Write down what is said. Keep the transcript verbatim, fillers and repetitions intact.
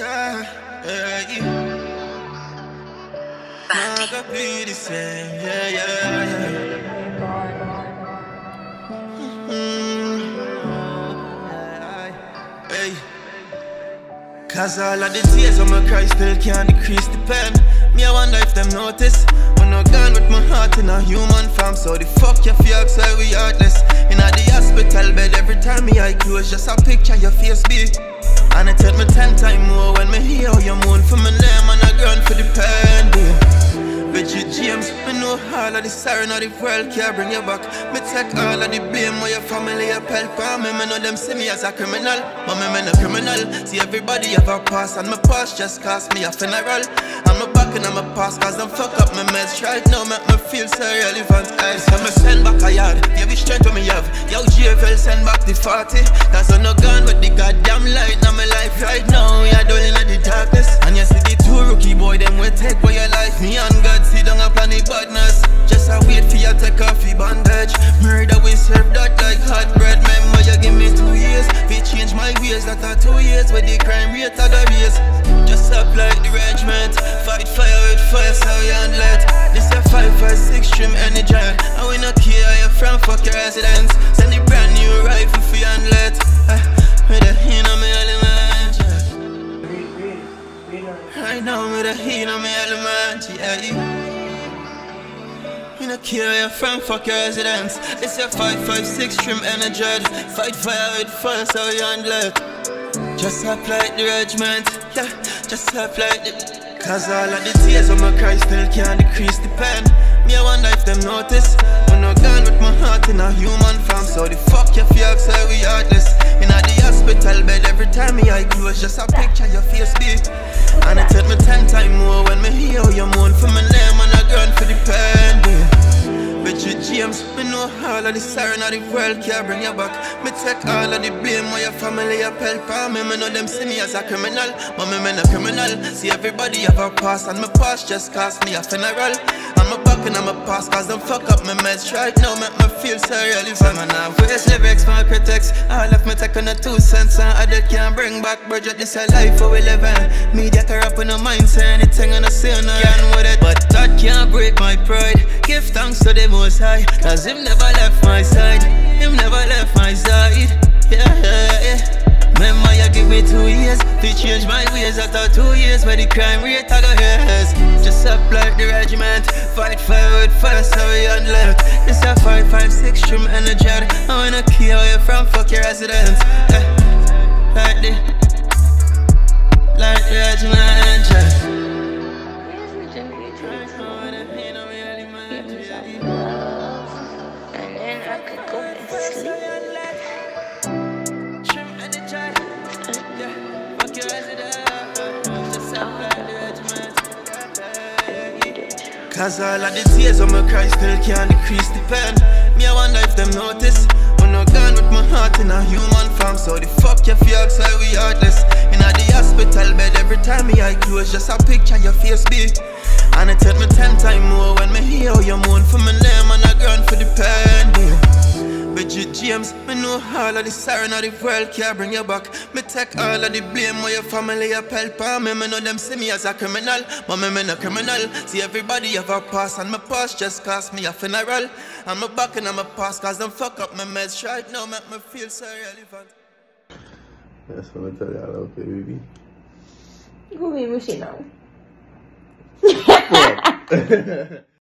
Yeah, yeah, yeah. Not gonna be the same. Yeah, yeah, yeah. Mm. Hey. Cause all of the tears of my cry still can't decrease the pain. Me I wonder if them notice when I'm gone with my heart in a human form. So the fuck you feel say we heartless. In a the hospital bed every time me eye close, just a picture your face be. And it take me ten times more when me hear you moan for my name and I groan for the pain, dear. Bridget James, me know all of the sorrow of the world can't bring you back. Me take all of the blame where your family help on me. Me know them see me as a criminal, but me me no criminal. See everybody have a past and my past just cost me a funeral. I'm a back and I'm a past cause them fuck up my mess right now, make me feel so relevant. I so me send back a yard, give me strength what me have. Yo G F L send back the forty. Cause I'm not gone with the goddamn light now my life right now. We are dwelling in the darkness. And you see the two rookie boy, them will take for your life. Me and God see down up on the badness. Just a wait for you take off your bandage. Murder we serve that like hot bread. Remember you give me two years. We change my ways, that are two years with the crime rate of the race. Just apply the regiment. Fight fire with fire so you handle it. This a five five six trim energy. And we not care how you from, fuck your residence. Send a brand new rifle for you handle it. uh, With a hand on me element, yeah. Right now with a hand on me element, yeah. We no care where you're from, fuck your residence. It's a five five six trim energy. Fight fire with fire so you handle it. Just apply the regiment, yeah. Just apply the. Cause all of the tears of my cry still can't decrease the pain. Me I wonder if them notice when I'm gone with my heart in a human form. So the fuck you feel say we heartless. In a the hospital bed every time me eye close, just a picture your face be. And it take me ten times more when me hear you moan for my name and I groan for the pain, dear. Bridget James, me know all of the sorrow of the world can't bring you back. Me take all of the blame where your family help on me. Me know them see me as a criminal, but me me no criminal. See everybody have a past and my past just cost me a funeral. I'm a back and I'm a past cause them fuck up my mess right now, make me feel so relevant. Man I waste lyrics for my critics. All of me take on a two cents and I that can't bring back. Bridget, this a life for we live in. Media corrupt in the mind, say anything and I say no can with it. But that can't break my pride. Give thanks to the Most High, cause him never left my side. Him never left my side. Yeah, yeah, yeah. Remember you give me two years to change my ways. After two years where the crime rate I go years. Just apply the regiment. Fight fire with fire so we handle it. It's a five five six trim energy. I wanna kill you from fuck your residence, yeah. Like the Like the regiment, yeah. And then I could go and sleep. Cause all of the tears of my cry still can't decrease the pain. Me I wonder if them notice when I'm gone with my heart in a human form. So the fuck you feel say we heartless. In a the hospital bed every time me eye close, just a picture your face be. And it take me ten times more when me hear you moan for my name and I groan for the pain, dear. Bridget James, me know all of the sorrow of the world can't bring you back. Me take all of the blame where your family help on me. Me know them see me as a criminal, but me me no criminal. See everybody have a past and my past just cost me a funeral. I'm a back and I'm a past cause them fuck up my mess right now, make me feel so relevant. That's what I tell y'all, okay, baby. Who me mushy now?